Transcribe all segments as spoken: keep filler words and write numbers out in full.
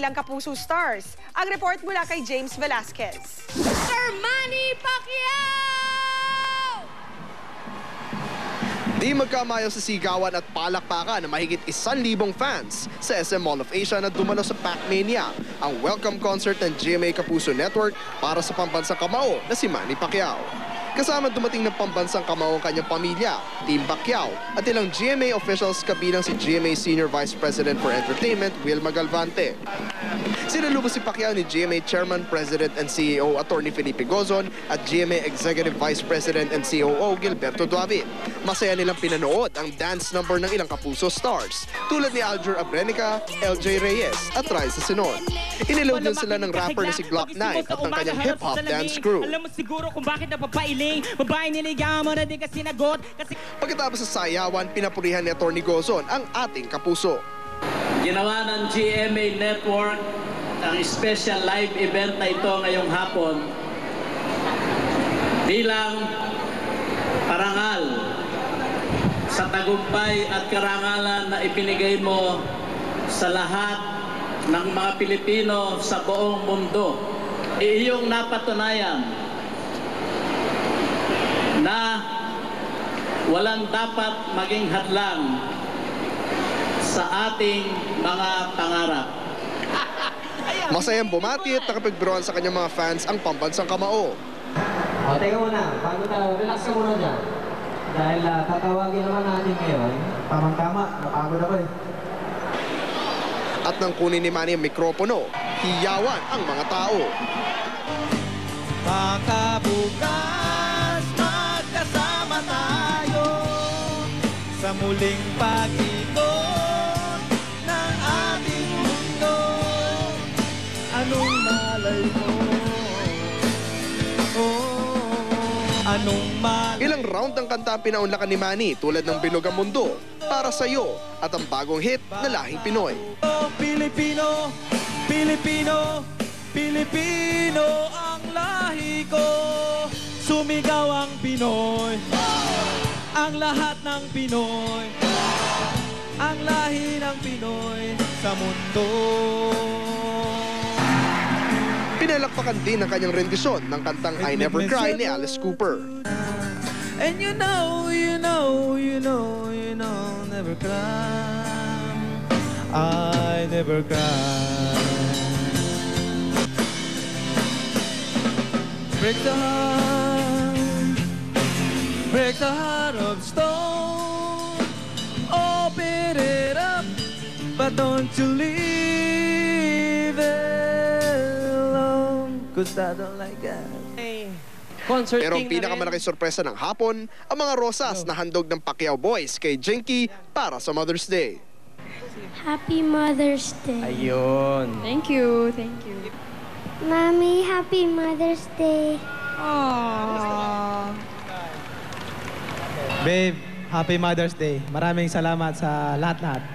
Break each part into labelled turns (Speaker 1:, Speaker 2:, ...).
Speaker 1: ilang Kapuso stars. Ang report mula kay James Velasquez.
Speaker 2: Sir Manny Pacquiao!
Speaker 3: Di magkamayo sa sigawan at palakpakan ng mahigit isang libong fans sa S M Mall of Asia na dumalo sa Pac-Mania, ang welcome concert ng G M A Kapuso Network para sa pambansang kamao na si Manny Pacquiao. Kasama dumating ng pambansang kamao ang kanyang pamilya, Team Pacquiao, at ilang G M A officials kabilang si G M A Senior Vice President for Entertainment, Wilma Galvante. Sinalubos si Pacquiao ni G M A Chairman, President, and C E O Attorney Felipe Gozon at G M A Executive Vice President and C O O Gilberto Duavit. Masaya nilang pinanood ang dance number ng ilang Kapuso stars tulad ni Aljur Abrenica, L J Reyes at Raisa Sinon. Iniload din sila ng rapper na si Glock nine at ng kanyang hip-hop dance crew.
Speaker 4: Alam mo siguro kung bakit napapailing, babae niligaw mo na din kasi nagot. Kasi...
Speaker 3: Pagkatapos sa sayawan, pinapurihan ni Attorney Gozon ang ating Kapuso.
Speaker 5: Ginawa ng G M A Network ang special live event na ito ngayong hapon bilang parangal sa tagumpay at karangalan na ibinigay mo sa lahat ng mga Pilipino sa buong mundo. Iyong napatunayan na walang dapat maging hadlang sa ating mga pangarap.
Speaker 3: Masayang bumati at nakapagbiruan sa kanyang mga fans ang pambansang kamao.
Speaker 6: O, teka muna, bago tayo, relax ka muna dyan. Dahil uh, tatawagin naman natin ngayon, tamang-tama, napagod ako eh.
Speaker 3: At nang kunin ni Manny ang mikropono, hiyawan ang mga tao.
Speaker 7: Makabukas, magkasama tayo sa muling pag-ikot ng ating mundo. Anong malay mo? Oh, anong malay mo?
Speaker 3: Ilang round ang kanta ang pinaunlakan ni Manny tulad ng Binog ang Mundo, Para Sa'yo at ang bagong hit na Lahing Pinoy.
Speaker 7: Oh, Pilipino, Pilipino, Pilipino ang lahi ko. Sumigaw ang Pinoy, ang lahat ng Pinoy, ang lahi ng Pinoy sa mundo.
Speaker 3: Pinalakpakan din ang kanyang rendisyon ng kantang I Never Cry ni Alice Cooper.
Speaker 7: And you know, you know, you know, you know, never cry. I never cry. Break the heart, break the heart of stone. Open it up, but don't you leave it alone. Cause I don't like that.
Speaker 3: Pero ang pinakamalaking sorpresa ng hapon, ang mga rosas na handog ng Pacquiao Boys kay Jinky para sa Mother's Day.
Speaker 8: Happy Mother's Day.
Speaker 4: Ayun.
Speaker 2: Thank you, thank you.
Speaker 8: Mommy, Happy Mother's Day.
Speaker 2: Aww.
Speaker 7: Babe, Happy Mother's Day. Maraming salamat sa lahat-lahat.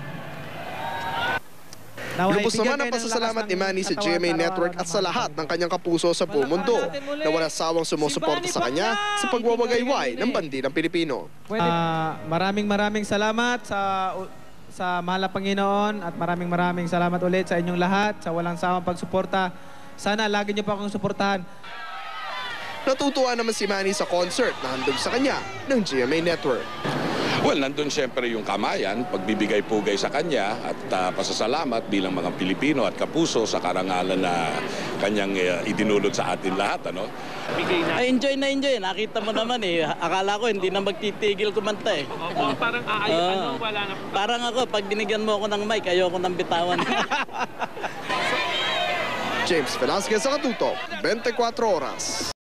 Speaker 3: Lubos naman ang pasasalamat ni Manny sa G M A Network at sa lahat ng kanyang kapuso sa buong mundo na wala sawang sumusuporta sa kanya sa pagwawagayway ng bandilang Pilipino.
Speaker 7: Uh, maraming maraming salamat sa sa mahal na Panginoon at maraming maraming salamat ulit sa inyong lahat sa walang sawang pagsuporta. Sana lagi niyo pa akong suportahan.
Speaker 3: Natutuwa naman si Manny sa concert na handog sa kanya ng G M A Network.
Speaker 9: Well, nandun siyempre yung kamayan, pagbibigay-pugay sa kanya at uh, pasasalamat bilang mga Pilipino at kapuso sa karangalan na kanyang uh, idinulot sa atin lahat. Ano?
Speaker 5: Ay, enjoy na enjoy. Nakita mo naman eh. Akala ko hindi na magtitigil kumanta eh.
Speaker 4: Oo, parang aayos, uh, ano, wala na.
Speaker 5: Parang ako, pag binigyan mo ako ng mic, ayoko nang bitawan.
Speaker 3: James Velasquez sa Katutok, twenty-four oras.